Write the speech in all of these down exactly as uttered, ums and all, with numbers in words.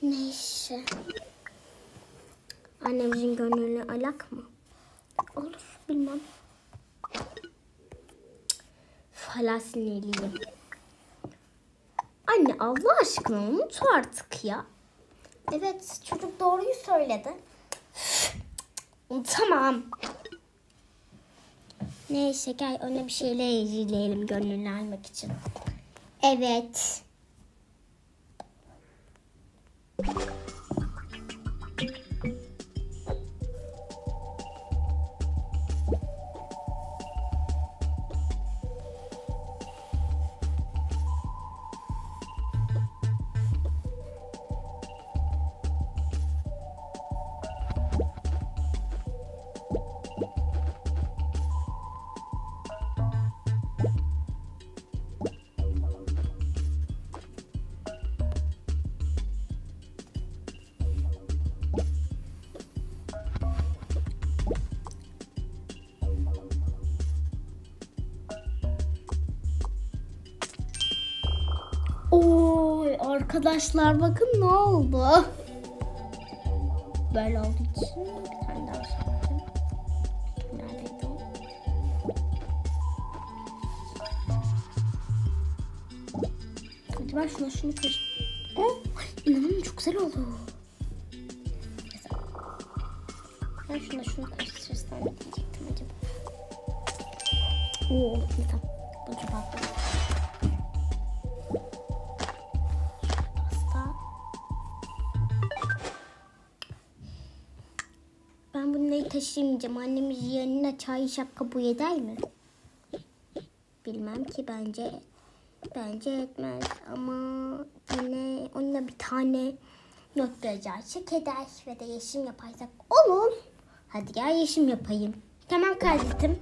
Neyse. Annemizin gönlünü alak mı? Olur, bilmem. Hala sinirliyim. Anne Allah aşkına unut artık ya. Evet, çocuk doğruyu söyledi. Tamam. Neyse gel ona bir şeyler izleyelim gönlünü almak için. Evet. Oy arkadaşlar bakın ne oldu. Böyle olduğu için bir tane daha şey yapayım. Neredeydi o? Hadi ben şuna şunu karıştır. Oh, inanamıyorum çok güzel oldu. Ben şuna şunu karıştırırsam diyecektim acaba. Oo, iyi tamam. Bu çok haklı. Ben bunları taşımayacağım. Annemiz yanına çay şapka bu eder mi? Bilmem ki bence bence etmez ama yine onunla bir tane not göstercek eder ve de yeşim yaparsak olur. Hadi gel yeşim yapayım. Tamam kardeşim.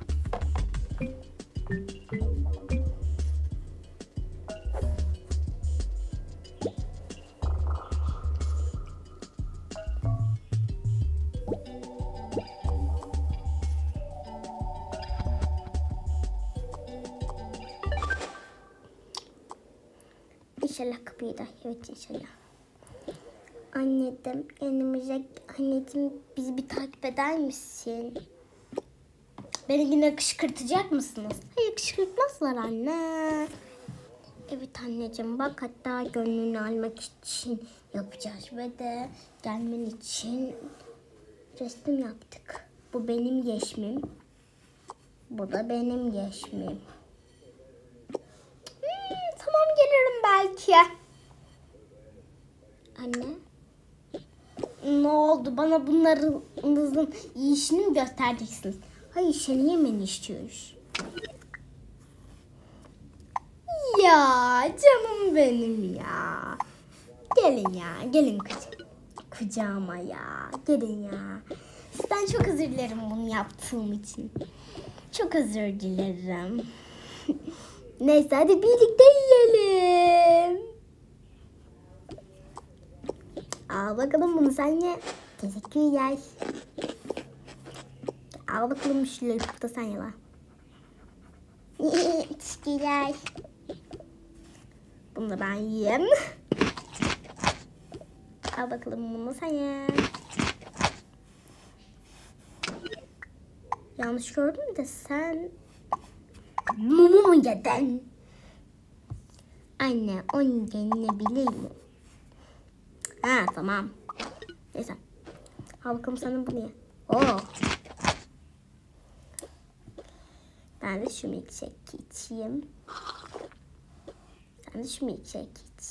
İnşallah kapıyı da. Evet inşallah. Anneciğim yanımıza anneciğim bizi bir takip eder misin? Beni yine kışkırtacak mısınız? Hayır kışkırtmazlar anne. Evet anneciğim bak hatta gönlünü almak için yapacağız ve de gelmen için resim yaptık. Bu benim yeşmim. Bu da benim yeşmim. Hmm, tamam gelirim belki. Anne. Ne oldu? Bana bunlarınızın işini mi göstereceksiniz? Hayır seni yemeni istiyoruz. Ya canım benim ya. Gelin ya. Gelin kuca kucağıma ya. Gelin ya. Sizden çok özür dilerim bunu yaptığım için. Çok özür dilerim. Neyse hadi birlikte yiyelim. Al bakalım bunu sen ye. Teşekkürler. Al bakalım şu lollipop'u da sen ye lan. Teşekkürler. Bunu da ben yiyeyim. Al bakalım bunu sen ye. Yanlış gördüm de sen mumu mu yedin? Anne onun yenilebilir mi? Ha tamam. Neyse. Al bakalım sana bunu ye. Oo. Ben de şu milkshake içeyim. Sen de şu milkshake iç.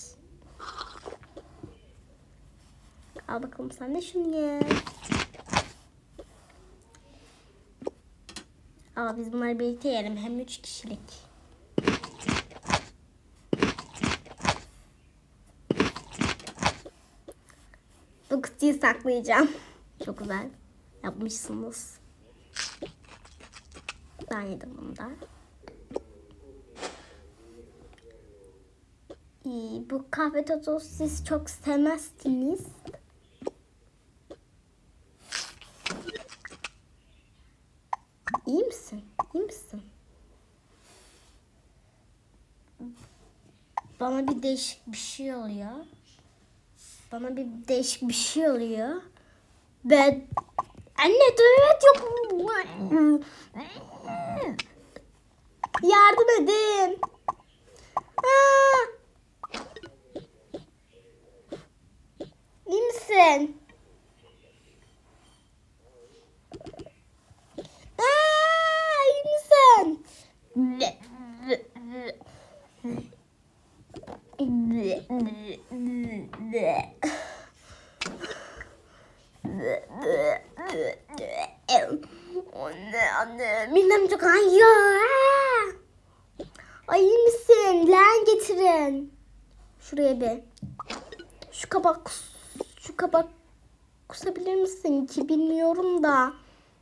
Al bakalım sen de şunu ye. Aa, biz bunları birlikte yiyelim. Hem üç kişilik. Bu kutuyu saklayacağım. Çok güzel yapmışsınız. Ben yedim bunu da. İyi, bu kahve tozu siz çok sevmezsiniz. İyi misin? İyi misin? Bana bir değişik bir şey oluyor. Bana bir değişik bir şey oluyor. Ben... Anne tuvalet yok. Yardım edin. Aa! İyi misin? Aa, iyi misin? Anne anne midem çok ağrıyor. Ay iyi misin? Leğen getirin. Şuraya bir. Şu kabak şu kabak kusabilir misin ki bilmiyorum da.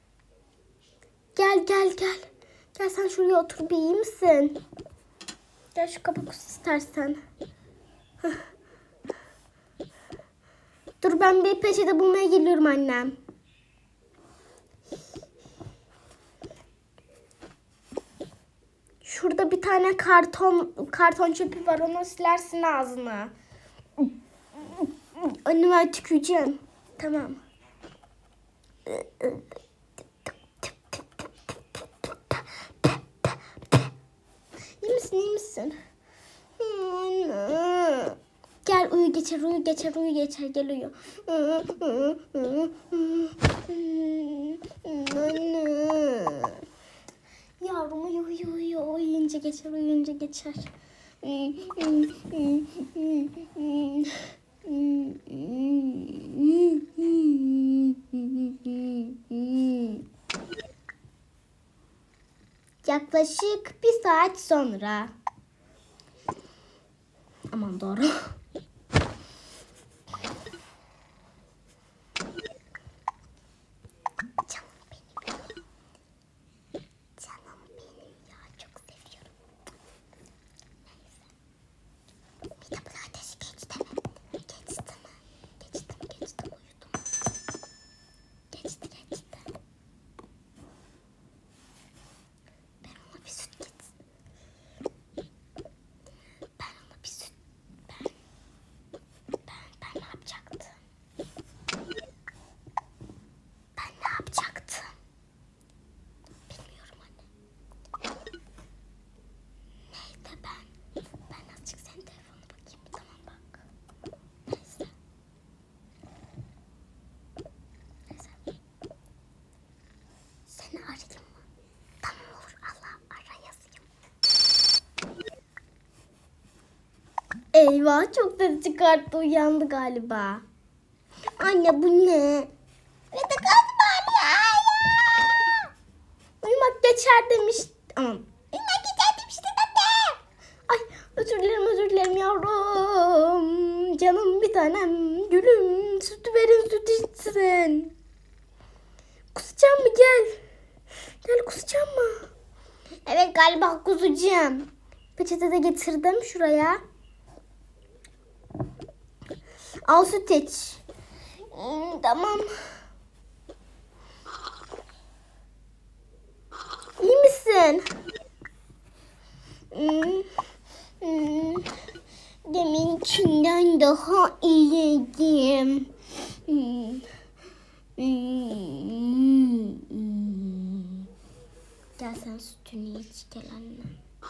Gel gel gel. Gel sen şuraya otur bir iyi misin? Gel şu kabak kus istersen. Heh. Dur ben bir peçete bulmaya geliyorum annem. Şurada bir tane karton karton çöpü var. Onu silersin ağzına. Anne ben tüküreceğim. Tamam. İyi misin iyi misin? Gel uyu geçer uyu geçer uyu geçer gel uyu. Anne. Yavrum uyu uyu uyu uyuyunca geçer uyuyunca geçer. Yaklaşık bir saat sonra. Aman doğru. Eyvah çok ses çıkarttı uyandı galiba. Anne bu ne? Ne de galiba ya. Uyumak geçer demiş. Aman. Uyumak geçer demişti anne. Ay özür dilerim özür dilerim yavrum. Canım bir tanem gülüm. Sütü verin süt içsin. Kusacağım mı gel. Gel kusacağım mı? Evet galiba kusacağım. Peçete de getirdim şuraya. Al süt iç. Hmm, tamam. İyi misin? Hmm, hmm. Deminkinden daha iyiydim. Hmm. Hmm. Hmm. Gel sen sütünü iç gel anne.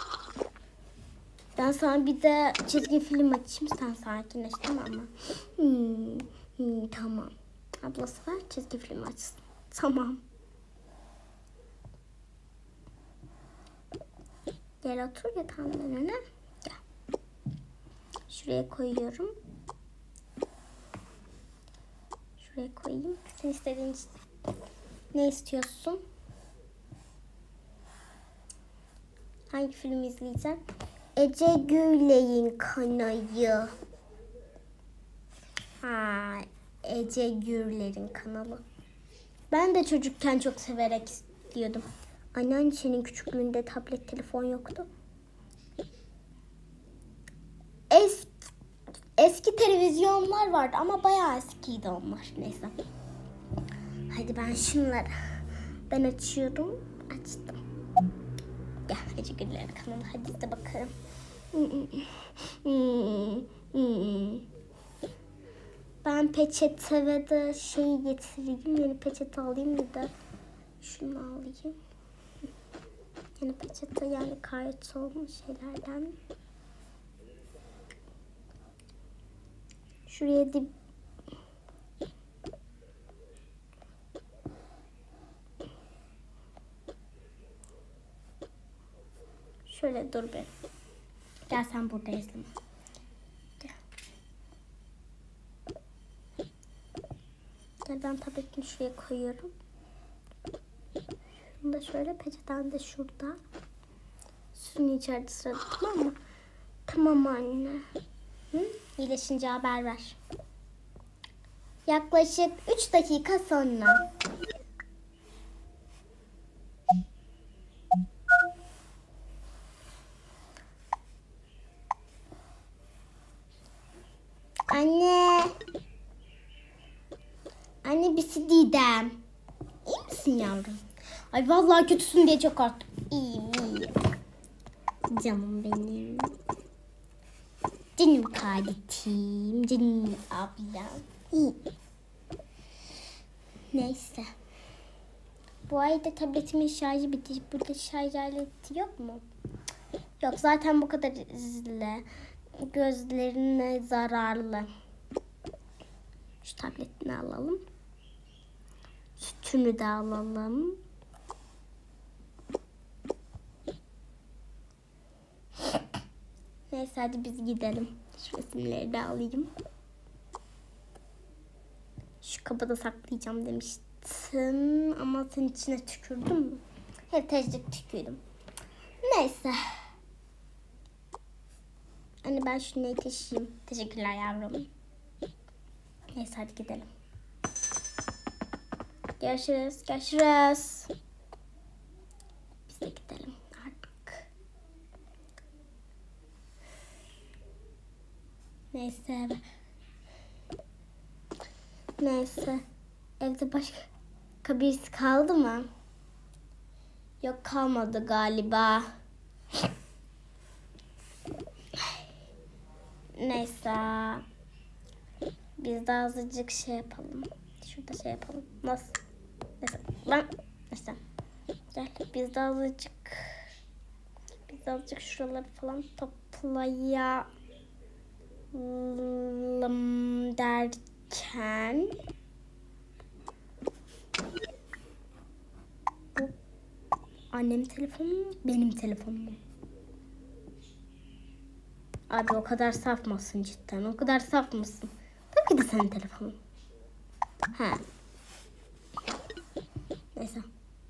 Ben sana bir de çizgi film açayım sen sakinleş tamam mı? Hmm, hmm, tamam. Ablası var çizgi film açsın. Tamam. Gel otur yatağın önüne. Gel. Şuraya koyuyorum. Şuraya koyayım. Sen istediğin ne istiyorsun? Hangi film izleyeceksin? Ece Gürley'in kanalı. Ha, Ece Gürler'in kanalı. Ben de çocukken çok severek izliyordum. Anneanne senin küçüklüğünde tablet telefon yoktu. Eski, eski televizyonlar vardı ama bayağı eskiydi onlar. Neyse. Hadi ben şunları ben açıyorum. Açtım. Gel Ece Gürler'in kanalı. Hadi de bakalım. ben peçete ve de şeyi getireyim. Yeni peçete alayım bir de şunu alayım. Yeni peçete yani gayet olmuş şeylerden. Şuraya dip şöyle dur bir. Gel sen burada izleme. Gel. Gel ben tabletimi şuraya koyuyorum. Şunu da şöyle peçeten de şurada. Suyun içeride sırada tamam mı? Tamam anne. Hı? İyileşince haber ver. Yaklaşık üç dakika sonra. Anne. Anne bir şey diyeceğim. İyi misin yavrum? Ay vallahi kötüsün diye çok korktum. İyiyim iyiyim. Canım benim. Canım kardeşim. Canım ablam. İyi. Neyse. Bu ayda tabletimin şarjı bitti. Burada şarj aleti yok mu? Yok zaten bu kadar izle. Gözlerine zararlı. Şu tabletini alalım. Sütünü de alalım. Neyse hadi biz gidelim. Şu resimleri de alayım. Şu kabı da saklayacağım demiştim. Ama senin içine tükürdüm mü? Evet tecrübe tükürdüm. Neyse. Anne ben şunu taşıyayım. Teşekkürler yavrum. Neyse hadi gidelim. Görüşürüz. Görüşürüz. Biz de gidelim artık. Neyse. Neyse. Evde başka birisi kaldı mı? Yok kalmadı galiba. Neyse. Biz de azıcık şey yapalım. Şurada şey yapalım. Nasıl? Neyse. Ben... Neyse. Gel. Biz de azıcık... Biz de azıcık şuraları falan toplayalım derken... Bu annem telefonu mu? Benim telefonum mu? Abi o kadar saf mısın cidden? O kadar saf mısın? Tabii ki de senin telefonun. Ha. Neyse.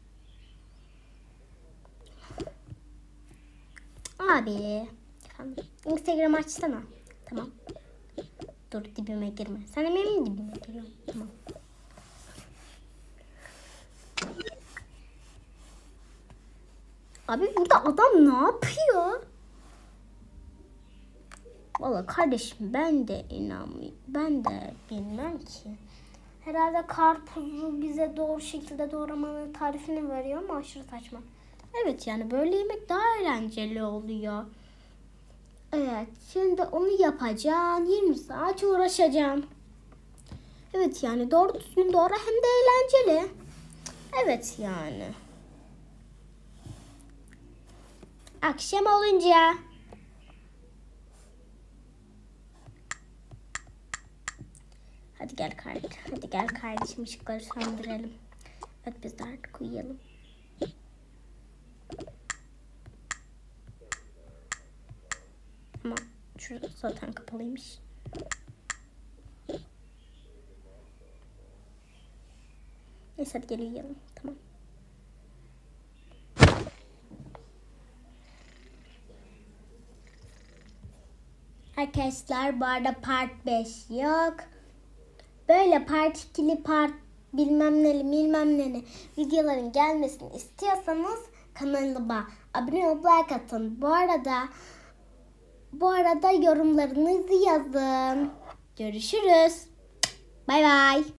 Abi. Efendim. Instagram açsana. Tamam. Dur dibime girme. Sen de benim dibime giriyorsun. Tamam. Abi burada adam ne yapıyor? Vallahi kardeşim ben de inanmıyorum. Ben de bilmem ki. Herhalde karpuzu bize doğru şekilde doğramanın tarifini veriyor ama aşırı saçma. Evet yani böyle yemek daha eğlenceli oluyor. Evet şimdi onu yapacağım. yirmi saat uğraşacağım. Evet yani doğru düzgün doğra hem de eğlenceli. Evet yani. Akşam olunca. Hadi gel kardeşim. Hadi gel kardeşim ışıkları söndürelim. Evet biz de artık uyuyalım. Ama şurada zaten kapalıymış. Neyse hadi gel uyuyalım. Tamam. Arkadaşlar bu arada part beş yok. Böyle part ikili part bilmem neli bilmem neli videoların gelmesini istiyorsanız kanalıma abone olup like atın. Bu arada bu arada yorumlarınızı yazın. Görüşürüz. Bay bay.